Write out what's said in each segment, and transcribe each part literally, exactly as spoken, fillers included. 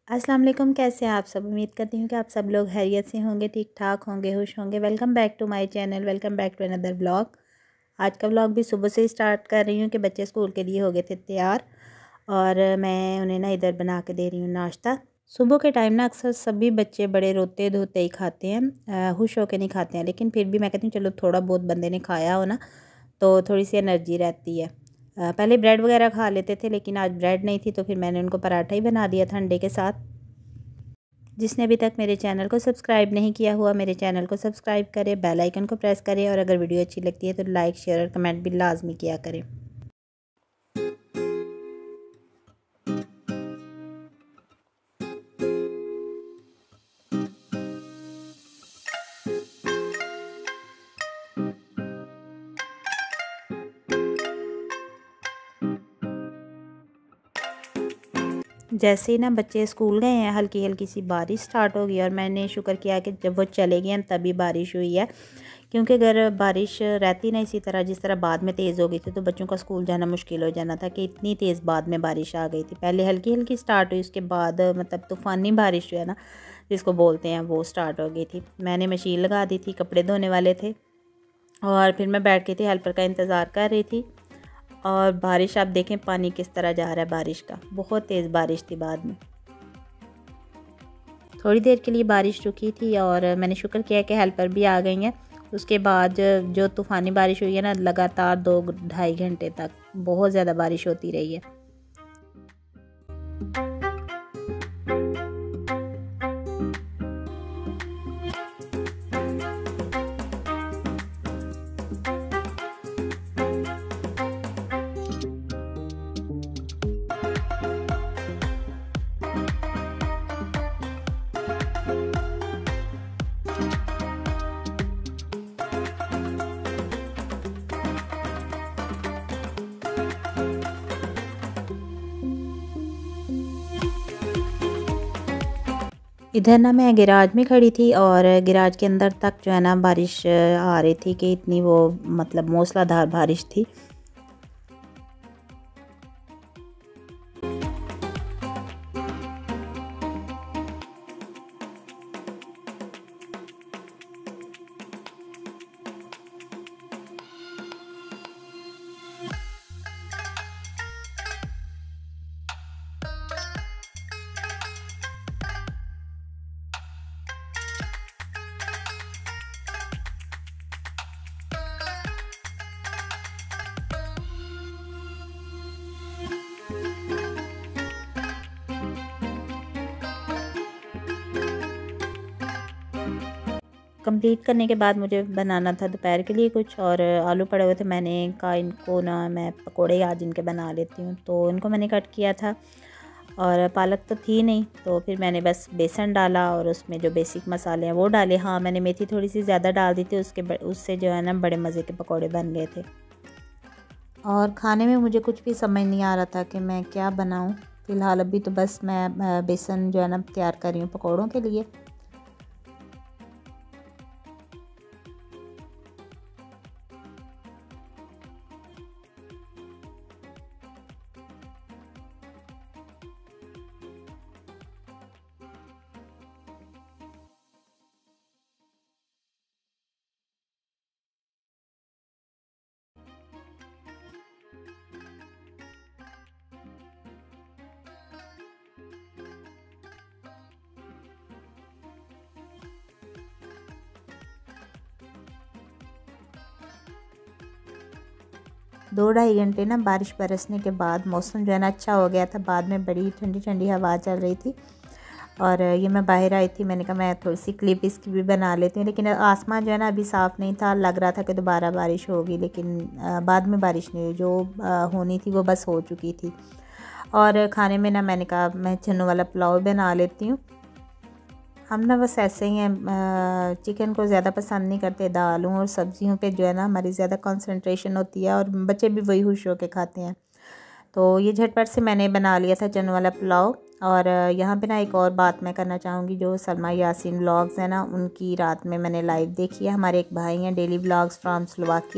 अस्सलाम वालेकुम। कैसे हैं आप सब? उम्मीद करती हूँ कि आप सब लोग खैरियत से होंगे, ठीक ठाक होंगे, खुश होंगे। Welcome back to my channel, welcome back to another blog. आज का ब्लॉग भी सुबह से ही स्टार्ट कर रही हूँ कि बच्चे स्कूल के लिए हो गए थे तैयार और मैं उन्हें ना इधर बना के दे रही हूँ नाश्ता। सुबह के टाइम ना अक्सर सभी बच्चे बड़े रोते धोते ही खाते हैं, खुश होकर नहीं खाते हैं, लेकिन फिर भी मैं कहती हूँ चलो थोड़ा बहुत बंदे ने खाया हो ना तो थोड़ी सी एनर्जी रहती है। पहले ब्रेड वगैरह खा लेते थे, लेकिन आज ब्रेड नहीं थी तो फिर मैंने उनको पराठा ही बना दिया था अंडे के साथ। जिसने अभी तक मेरे चैनल को सब्सक्राइब नहीं किया हुआ, मेरे चैनल को सब्सक्राइब करें, बेल आइकन को प्रेस करें और अगर वीडियो अच्छी लगती है तो लाइक शेयर और कमेंट भी लाजमी किया करें। जैसे ही ना बच्चे स्कूल गए हैं हल्की हल्की सी बारिश स्टार्ट हो गई और मैंने शुक्र किया कि जब वो चले गए हैं तभी बारिश हुई है, क्योंकि अगर बारिश रहती ना इसी तरह जिस तरह बाद में तेज़ हो गई थी तो बच्चों का स्कूल जाना मुश्किल हो जाना था कि इतनी तेज़ बाद में बारिश आ गई थी। पहले हल्की हल्की स्टार्ट हुई, उसके बाद मतलब तूफ़ानी बारिश जो है ना जिसको बोलते हैं वो स्टार्ट हो गई थी। मैंने मशीन लगा दी थी, कपड़े धोने वाले थे और फिर मैं बैठ गई थी, हेल्पर का इंतज़ार कर रही थी। और बारिश आप देखें पानी किस तरह जा रहा है बारिश का, बहुत तेज़ बारिश थी। बाद में थोड़ी देर के लिए बारिश रुकी थी और मैंने शुक्र किया कि हेल्पर भी आ गई हैं। उसके बाद जो तूफ़ानी बारिश हुई है ना लगातार दो ढाई घंटे तक बहुत ज़्यादा बारिश होती रही है। इधर ना मैं गैराज में खड़ी थी और गैराज के अंदर तक जो है ना बारिश आ रही थी कि इतनी वो मतलब मूसलाधार बारिश थी। कंप्लीट करने के बाद मुझे बनाना था दोपहर के लिए कुछ, और आलू पड़े हुए थे। मैंने कहा इनको ना मैं पकोड़े आज इनके बना लेती हूँ, तो इनको मैंने कट किया था और पालक तो थी नहीं तो फिर मैंने बस बेसन डाला और उसमें जो बेसिक मसाले हैं वो डाले। हाँ मैंने मेथी थोड़ी सी ज़्यादा डाल दी थी, उसके उससे जो है ना बड़े मज़े के पकोड़े बन गए थे। और खाने में मुझे कुछ भी समझ नहीं आ रहा था कि मैं क्या बनाऊँ। फ़िलहाल अभी तो बस मैं बेसन जो है ना तैयार कर रही हूँ पकौड़ों के लिए। दो ढाई घंटे ना बारिश बरसने के बाद मौसम जो है ना अच्छा हो गया था। बाद में बड़ी ठंडी ठंडी हवा चल रही थी और ये मैं बाहर आई थी, मैंने कहा मैं थोड़ी सी क्लिप इसकी भी बना लेती हूँ। लेकिन आसमान जो है ना अभी साफ़ नहीं था, लग रहा था कि दोबारा बारिश होगी, लेकिन बाद में बारिश नहीं हुई। जो होनी थी वो बस हो चुकी थी। और खाने में ना मैंने कहा मैं चनों वाला पुलाव बना लेती हूँ। हम ना बस ऐसे ही हैं, चिकन को ज़्यादा पसंद नहीं करते, दालों और सब्जियों पे जो है ना हमारी ज़्यादा कंसंट्रेशन होती है और बच्चे भी वही खुश होकर खाते हैं। तो ये झटपट से मैंने बना लिया था चनों वाला पुलाव। और यहाँ पे ना एक और बात मैं करना चाहूँगी, जो सलमा यासीन व्लॉग्स हैं ना उनकी रात में मैंने लाइव देखी है। हमारे एक भाई हैं डेली व्लॉग्स फ्रॉम स्लोवाकिया,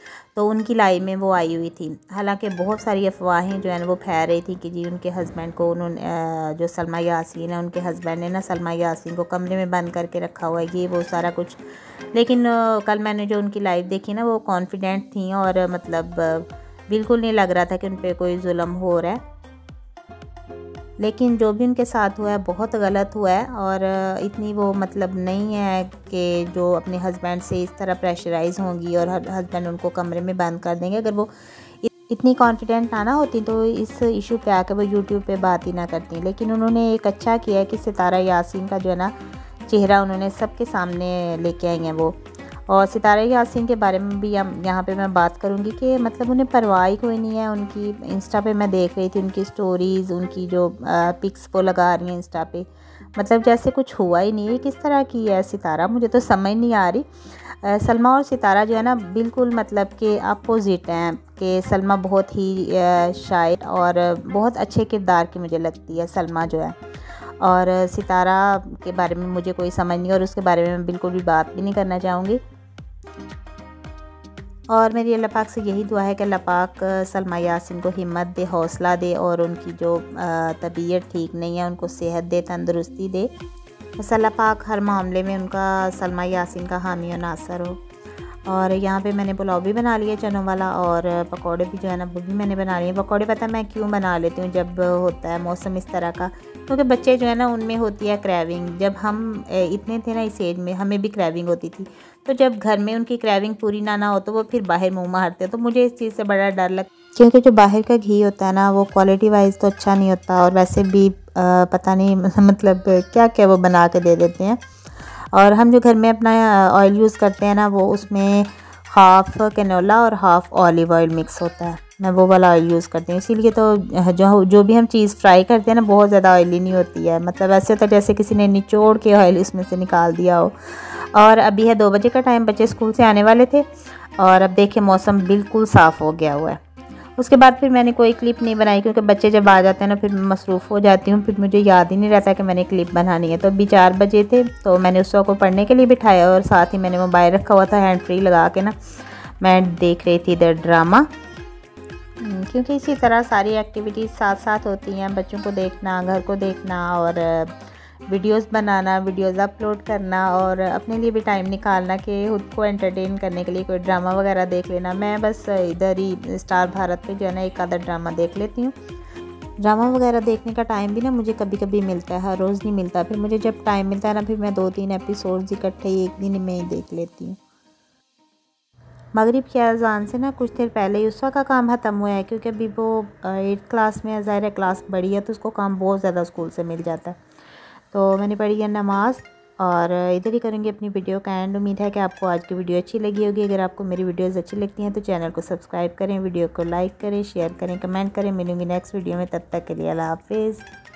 तो उनकी लाइव में वो आई हुई थी। हालांकि बहुत सारी अफवाहें जो है ना वो फैल रही थी कि जी उनके हस्बैंड को उन्होंने जो सलमा यासीन है उनके हस्बैंड ने ना सलमा यासीन को कमरे में बंद करके रखा हुआ है, ये वो सारा कुछ। लेकिन कल मैंने जो उनकी लाइव देखी ना वो कॉन्फिडेंट थी और मतलब बिल्कुल नहीं लग रहा था कि उन पर कोई जुल्म हो रहा है। लेकिन जो भी उनके साथ हुआ है बहुत गलत हुआ है और इतनी वो मतलब नहीं है कि जो अपने हस्बैंड से इस तरह प्रेशराइज़ होंगी और हस्बैंड उनको कमरे में बंद कर देंगे। अगर वो इतनी कॉन्फिडेंट ना ना होती तो इस इशू पे आकर वो यूट्यूब पे बात ही ना करती। लेकिन उन्होंने एक अच्छा किया है कि सितारा यासीन का जो है ना चेहरा उन्होंने सबके सामने लेके आई हैं वो। और सितारा यासीन के बारे में भी यहाँ पे मैं बात करूँगी कि मतलब उन्हें परवाह ही कोई नहीं है। उनकी इंस्टा पे मैं देख रही थी उनकी स्टोरीज़, उनकी जो पिक्स वो लगा रही हैं इंस्टा पे, मतलब जैसे कुछ हुआ ही नहीं है। किस तरह की है सितारा, मुझे तो समझ नहीं आ रही। सलमा और सितारा जो है ना बिल्कुल मतलब कि अपोजिट हैं कि सलमा बहुत ही शायर और बहुत अच्छे किरदार की मुझे लगती है सलमा जो है, और सितारा के बारे में मुझे कोई समझ नहीं और उसके बारे में मैं बिल्कुल भी बात भी नहीं करना चाहूँगी। और मेरी अल्लाह पाक से यही दुआ है कि अल्लाह पाक सलमा यासीन को हिम्मत दे, हौसला दे और उनकी जो तबीयत ठीक नहीं है उनको सेहत दे, तंदुरुस्ती दे। बस अल्लाह पाक हर मामले में उनका सलमा यासीन का हामी और नासर हो। और यहाँ पे मैंने पुलाव भी बना लिया चनों वाला और पकौड़े भी जो है ना वो भी मैंने बना लिए। पकौड़े पता मैं क्यों बना लेती हूँ जब होता है मौसम इस तरह का, क्योंकि बच्चे जो है ना उनमें होती है क्रेविंग। जब हम इतने थे ना इस एज में हमें भी क्रेविंग होती थी, तो जब घर में उनकी क्रेविंग पूरी ना ना हो तो वो फिर बाहर मुँह मारते हैं। तो मुझे इस चीज़ से बड़ा डर लगता है, क्योंकि जो बाहर का घी होता है ना वो क्वालिटी वाइज तो अच्छा नहीं होता और वैसे भी आ, पता नहीं मतलब क्या क्या वो बना के दे देते हैं। और हम जो घर में अपना ऑयल यूज़ करते हैं ना वो उसमें हाफ़ कैनोला और हाफ़ ऑलिव ऑयल मिक्स होता है, मैं वो वाला ऑयल यूज़ करती हूँ। इसीलिए तो जो जो भी हम चीज़ फ्राई करते हैं ना बहुत ज़्यादा ऑयली नहीं होती है, मतलब ऐसे होता है जैसे किसी ने निचोड़ के ऑयल इसमें से निकाल दिया हो। और अभी है दो बजे का टाइम, बच्चे स्कूल से आने वाले थे और अब देखिए मौसम बिल्कुल साफ़ हो गया हुआ है। उसके बाद फिर मैंने कोई क्लिप नहीं बनाई, क्योंकि बच्चे जब आ जाते हैं ना फिर मसरूफ़ हो जाती हूँ, फिर मुझे याद ही नहीं रहता कि मैंने क्लिप बनानी है। तो अभी चार बजे थे तो मैंने उस को पढ़ने के लिए बिठाया और साथ ही मैंने मोबाइल रखा हुआ था हैंड फ्री लगा के ना, मैं देख रही थी इधर ड्रामा। क्योंकि इसी तरह सारी एक्टिविटीज़ साथ साथ होती हैं, बच्चों को देखना, घर को देखना और वीडियोस बनाना, वीडियोस अपलोड करना और अपने लिए भी टाइम निकालना कि खुद को एंटरटेन करने के लिए कोई ड्रामा वगैरह देख लेना। मैं बस इधर ही स्टार भारत पे जो है ना एक आधा ड्रामा देख लेती हूँ। ड्रामा वगैरह देखने का टाइम भी ना मुझे कभी कभी मिलता है, हर रोज़ नहीं मिलता। फिर मुझे जब टाइम मिलता है ना फिर मैं दो तीन एपिसोड्स इकट्ठे ही एक दिन में ही देख लेती हूँ। मगरिब की अज़ान से ना कुछ देर पहले ही उसका का काम ख़त्म हुआ है, क्योंकि अभी वो एट्थ क्लास में है, ज़ाहिर है क्लास बड़ी है तो उसको काम बहुत ज़्यादा स्कूल से मिल जाता है। तो मैंने पढ़ी है नमाज़ और इधर ही करूँगी अपनी वीडियो का एंड। उम्मीद है कि आपको आज की वीडियो अच्छी लगी होगी। अगर आपको मेरी वीडियोस अच्छी लगती हैं तो चैनल को सब्सक्राइब करें, वीडियो को लाइक करें, शेयर करें, कमेंट करें। मिलूँगी नेक्स्ट वीडियो में, तब तक के लिए अल्लाह हाफिज़।